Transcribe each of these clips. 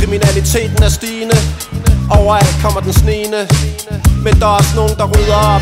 Kriminaliteten er stigende, overalt kommer den snigende, men der er også nogen, der rydder op.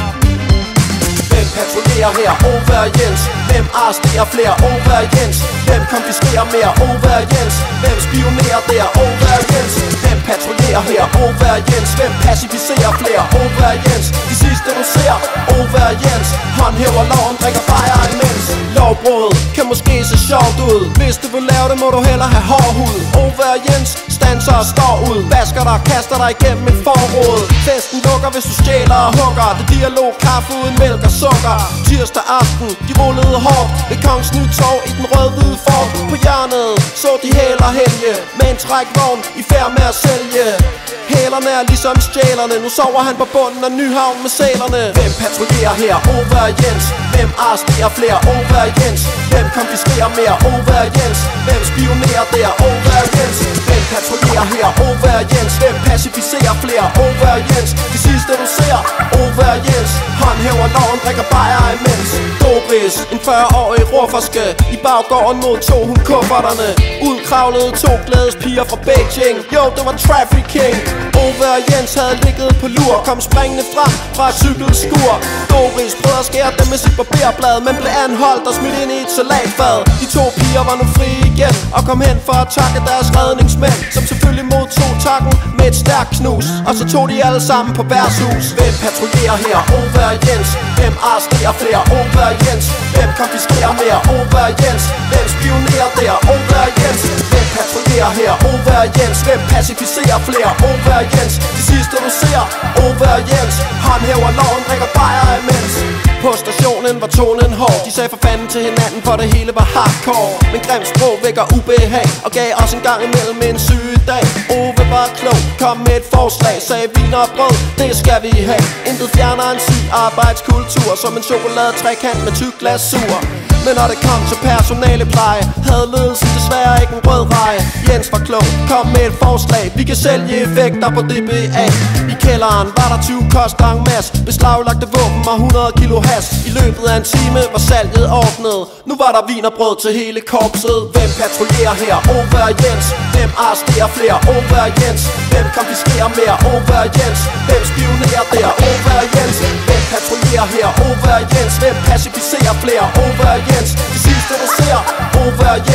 Hvem patruljerer her? Over Jens. Hvem arresterer flere? Over Jens. Hvem konfiskerer mere? Over Jens. Hvem spionerer der? Over Jens. Hvem patruljerer her? Over Jens. Hvem pacificerer flere? Over Jens. De sidste du ser? Over Jens. Håndhæver loven, drikker bajer imens. Lovbrud kan måske se sjovt ud. Hvis du vil lave det, må du hellere have hård hud. Over Jens standser og står ud. Vasker dig, kaster dig igennem et forråd. Festen lukker, hvis du stjæler og hugger. Det dialog, kaffe uden mælk og sukker. Tirsdag aften, de rullede hårdt ved Kongens Nytorv i den rød-hvide Ford. På hjørnet så de hæler helge med en trækvogn i færd med at sælge. Hælerne er ligesom stjælerne. Nu sover han på bunden af Nyhavn med sælerne. Hvem patruljerer her? Over Jens. Hvem arresterer flere? Over Jens. Hvem konfiskerer mere? Over Jens. Hvem spionerer der? Over Jens. Hvem patruljerer her? Over Jens. Hvem pacificerer flere? Over Jens. De sidste du ser? Over Jens. Håndhæver loven, drikker bajer imens. Dobris, en 40-årig rufferske. I baggården modtog hun kufferterne. Udkravlede 2 glædespiger fra Beijing. Jo, det var trafficking. Over Jens havde ligget på lur, kom springende frem fra et cykelskur. Doris prøvede at skære dem med sit barberblad, men blev anholdt og smidt ind i et salatfad. De 2 piger var nu fri igen og kom hen for at takke deres redningsmænd, som selvfølgelig modtog takken med et stærkt knus. Og så tog de alle sammen på værtshus. Hvem patruljerer her? Over Jens. Hvem arresterer flere? Over Jens. Hvem konfiskerer mere? Over Jens. Hvem spionerer der? Over Jens. Hvem patruljerer her? Over Jens. Hvem pacificerer flere? Over Jens. De sidste du ser? Over Jens. Håndhæver loven, drikker bajer imens. På stationen var tonen hård. De sagde for fanden til hinanden, for det hele var hardcore. Men grimt sprog vækker ubehag og gav os en gang imellem en sygedag. Ove var klog, kom med et forslag. Sagde vin og brød, det skal vi have. Intet fjerner en syg arbejdskultur, som en chokoladetrækant med tyk glasur. Men når det kom til personalepleje, havde ledelsen desværre ikke en rød reje. Jens var klog, kom med et forslag. Vi kan sælge effekter på DBA. I kælderen var der 20 koster en masse, beslaglagte våben og 100 kilo has. I løbet af en time var salget ordnet. Nu var der vin og brød til hele korpset. Hvem patruljerer her? Over Jens. Hvem arresterer flere? Over Jens. Hvem konfiskerer mere? Over Jens. Hvem spionerer der? Over Jens. Hvem patruljerer her? Over Jens. Hvem pacificerer flere? Over Jens. De sidste du ser? Over Jens.